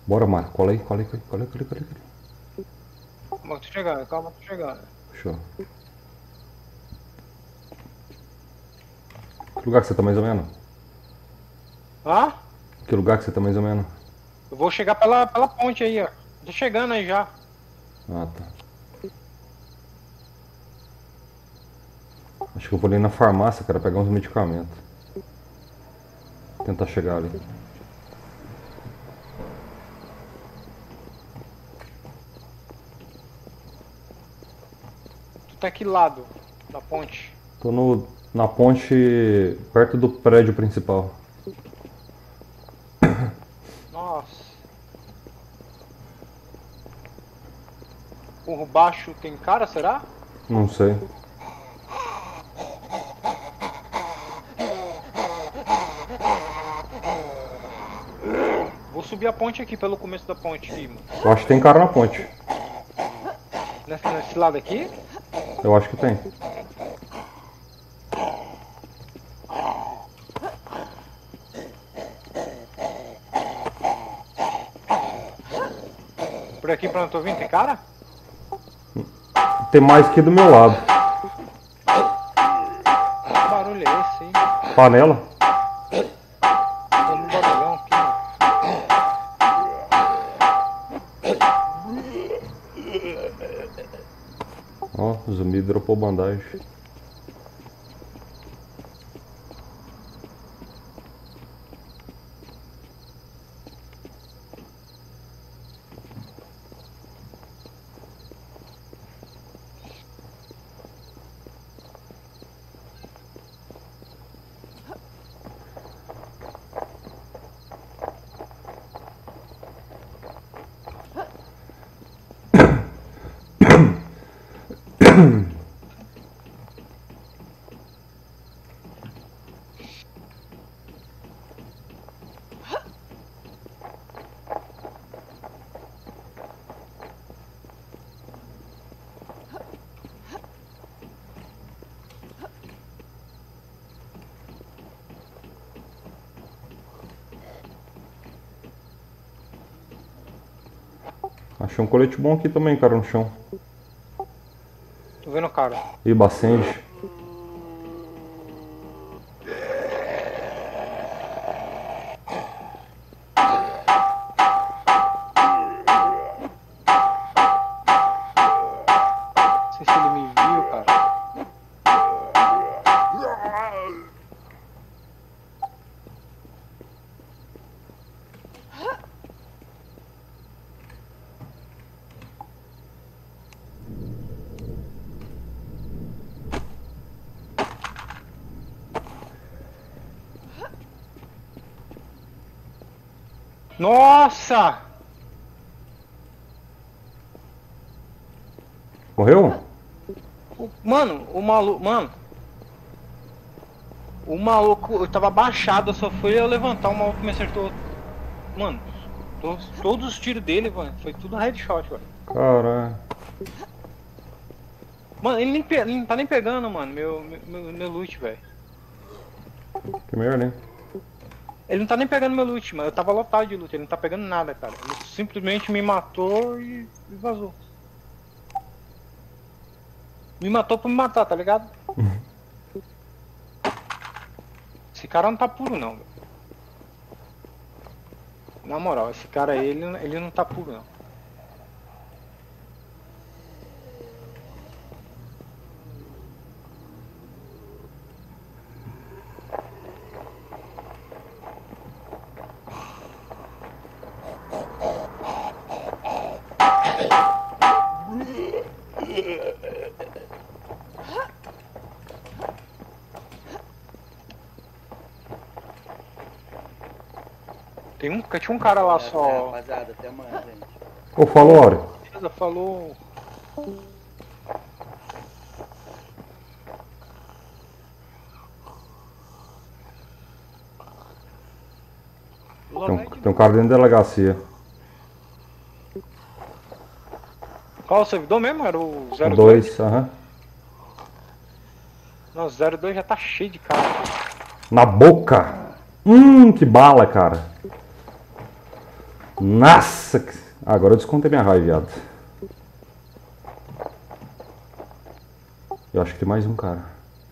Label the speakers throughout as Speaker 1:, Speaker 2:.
Speaker 1: Bora, Mário. Cola aí, cola aí, cola aí, cola aí, cola aí.
Speaker 2: Calma, tô chegando, calma, tô chegando.
Speaker 1: Fechou. Que lugar que você tá mais ou menos?
Speaker 2: Hã?
Speaker 1: Que lugar que você tá mais ou menos?
Speaker 2: Eu vou chegar pela ponte aí, ó. Tô chegando aí já.
Speaker 1: Ah, tá. Acho que eu vou ali na farmácia, cara, pegar uns medicamentos. Tentar chegar ali.
Speaker 2: Tu tá aqui lado da ponte.
Speaker 1: Tô na ponte perto do prédio principal.
Speaker 2: Nossa. Por baixo tem cara, será?
Speaker 1: Não sei.
Speaker 2: Vou subir a ponte aqui, pelo começo da ponte aqui, mano.
Speaker 1: Eu acho que tem cara na ponte.
Speaker 2: Nesse lado aqui?
Speaker 1: Eu acho que tem.
Speaker 2: Por aqui pra onde eu tô vindo, tem cara?
Speaker 1: Tem mais que do meu lado.
Speaker 2: Que barulho é esse aí?
Speaker 1: Panela.
Speaker 2: Tô num barulhão aqui, mano.
Speaker 1: Ó, o zumbi dropou bandagem. Achei um colete bom aqui também, cara, no chão.
Speaker 2: Tô vendo o cara.
Speaker 1: E Bacenge.
Speaker 2: Não sei se ele me viu, cara. Nossa!
Speaker 1: Morreu?
Speaker 2: Mano, o maluco. Mano. O maluco, eu tava abaixado, eu só fui eu levantar, o maluco me acertou. Mano, todos os tiros dele, mano, foi tudo headshot, velho.
Speaker 1: Caralho.
Speaker 2: Mano, ele não tá nem pegando, mano, meu loot, velho.
Speaker 1: Que merda, hein?
Speaker 2: Ele não tá nem pegando meu loot, mano. Eu tava lotado de loot, ele não tá pegando nada, cara. Ele simplesmente me matou e vazou. Me matou pra me matar, tá ligado? Esse cara não tá puro, não, velho. Na moral, esse cara aí, ele não tá puro, não. Tinha um cara lá só.
Speaker 3: Rapaziada, até amanhã, gente.
Speaker 1: Ô, falou, Áureo.
Speaker 2: Beleza, falou.
Speaker 1: Tem um cara dentro da delegacia.
Speaker 2: Qual o servidor mesmo? Era o
Speaker 1: O
Speaker 2: 02?
Speaker 1: 2, aham.
Speaker 2: Não, o 02 já tá cheio de cara.
Speaker 1: Na boca! Que bala, cara. Nossa! Agora eu descontei minha raiva, viado. Eu acho que tem mais um, cara.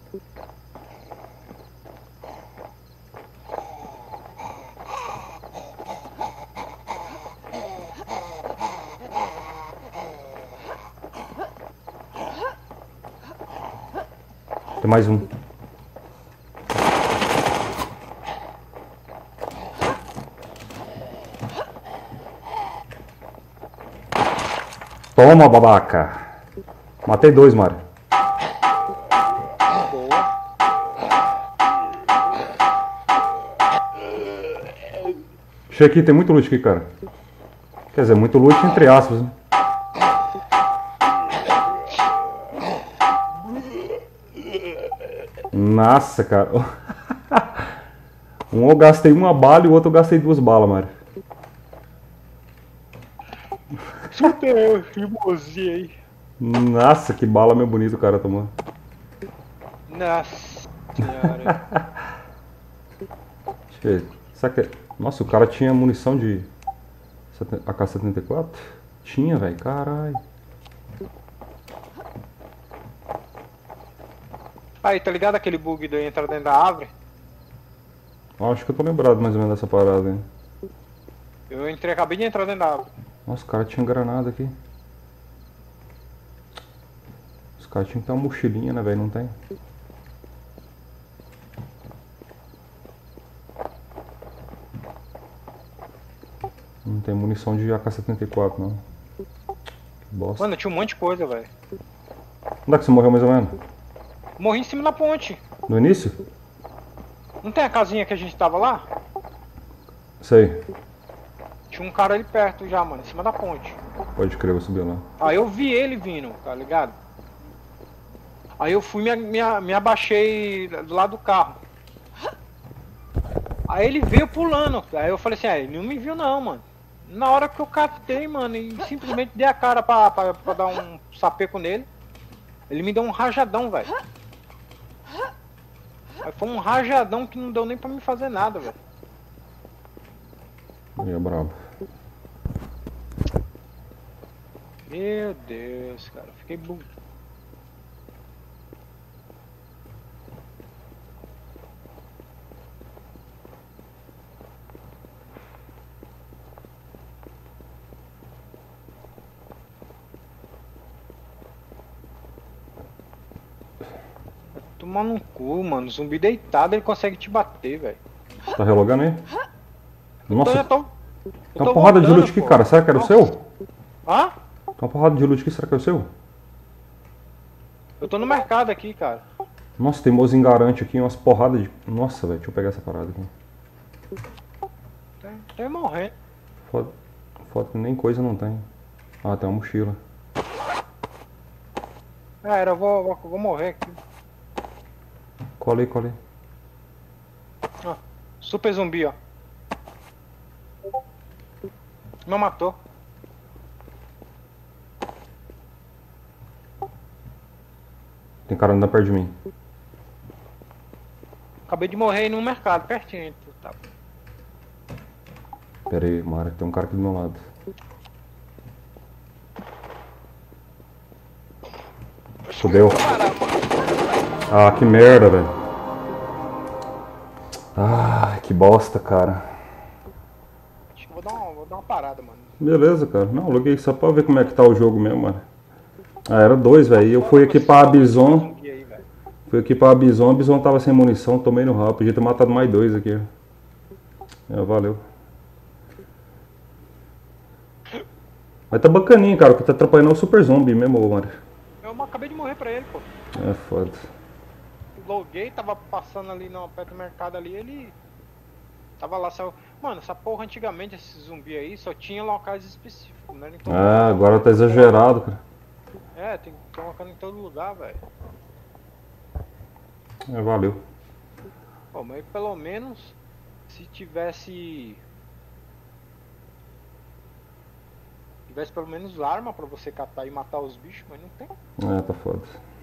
Speaker 1: Tem mais um. Toma, babaca. Matei dois, Mário.
Speaker 2: Boa.
Speaker 1: Chega aqui, tem muito loot aqui, cara. Quer dizer, muito loot entre aspas, né? Nossa, cara. Um eu gastei uma bala e o outro eu gastei duas balas, Mário.
Speaker 2: Super rimozinho aí.
Speaker 1: Nossa, que bala meu bonito o cara tomou.
Speaker 2: Nossa senhora.
Speaker 1: Deixa eu ver. Será que... Nossa, o cara tinha munição de AK-74? Tinha, velho. Caralho.
Speaker 2: Aí, tá ligado aquele bug de eu entrar dentro da árvore?
Speaker 1: Acho que eu tô lembrado mais ou menos dessa parada, hein.
Speaker 2: Eu entrei, acabei de entrar dentro da árvore.
Speaker 1: Nossa, o cara tinha granada aqui. Os caras tinham que ter uma mochilinha, né, velho? Não tem? Não tem munição de AK-74, não. Que bosta.
Speaker 2: Mano, tinha um monte de coisa, velho.
Speaker 1: Onde é que você morreu mais ou menos?
Speaker 2: Morri em cima da ponte.
Speaker 1: No início?
Speaker 2: Não tem a casinha que a gente tava lá?
Speaker 1: Sei.
Speaker 2: Tinha um cara ali perto já, mano, em cima da ponte.
Speaker 1: Pode crer, vou subir lá.
Speaker 2: Aí eu vi ele vindo, tá ligado? Aí eu fui me abaixei do lado do carro. Aí ele veio pulando. Aí eu falei assim, ele não me viu não, mano. Na hora que eu captei, mano, e simplesmente dei a cara pra dar um sapeco nele, ele me deu um rajadão, velho. Aí foi um rajadão que não deu nem pra me fazer nada, velho.
Speaker 1: Aí é brabo.
Speaker 2: Meu Deus, cara, fiquei tomar no cu, mano. Zumbi deitado, ele consegue te bater, velho.
Speaker 1: Tá relogando aí? Nossa,
Speaker 2: Eu tô
Speaker 1: tem uma porrada de
Speaker 2: voltando,
Speaker 1: loot aqui,
Speaker 2: pô.
Speaker 1: cara. Será que era o seu?
Speaker 2: Hã?
Speaker 1: Tem uma porrada de loot aqui, será que é o seu?
Speaker 2: Eu tô no mercado aqui, cara.
Speaker 1: Nossa, tem mozingarante aqui, umas porradas de... Nossa, velho, deixa eu pegar essa parada aqui.
Speaker 2: Tô morrendo.
Speaker 1: Foda que nem coisa não tem. Ah, tem uma mochila.
Speaker 2: Eu vou morrer aqui.
Speaker 1: Cola aí.
Speaker 2: Ó, super zumbi, ó. Não matou.
Speaker 1: Tem cara andando perto de mim.
Speaker 2: Acabei de morrer aí no mercado, pertinho. Tá.
Speaker 1: Pera aí, Mara, tem um cara aqui do meu lado. Fudeu. Ah, que merda, velho. Ah, que bosta, cara.
Speaker 2: Acho que vou dar uma parada, mano.
Speaker 1: Beleza, cara. Não, eu loguei só pra ver como é que tá o jogo mesmo, mano. Ah, era dois, velho. E eu fui aqui pra Bison. A Bison tava sem munição, tomei no rabo. Podia ter matado mais dois aqui. Valeu. Mas tá bacaninho, cara. O que tá atrapalhando é o Super Zombie mesmo, mano.
Speaker 2: Eu acabei de morrer pra ele, pô.
Speaker 1: É foda.
Speaker 2: Loguei, tava passando ali no perto do mercado ali, ele tava lá, saiu. Mano, essa porra antigamente, esse zumbi aí, só tinha locais específicos, né? Então,
Speaker 1: Agora tá exagerado, cara.
Speaker 2: tem que colocar em todo lugar, velho.
Speaker 1: Valeu.
Speaker 2: Pô, mas pelo menos se tivesse pelo menos arma pra você catar e matar os bichos, mas não tem.
Speaker 1: Tá foda.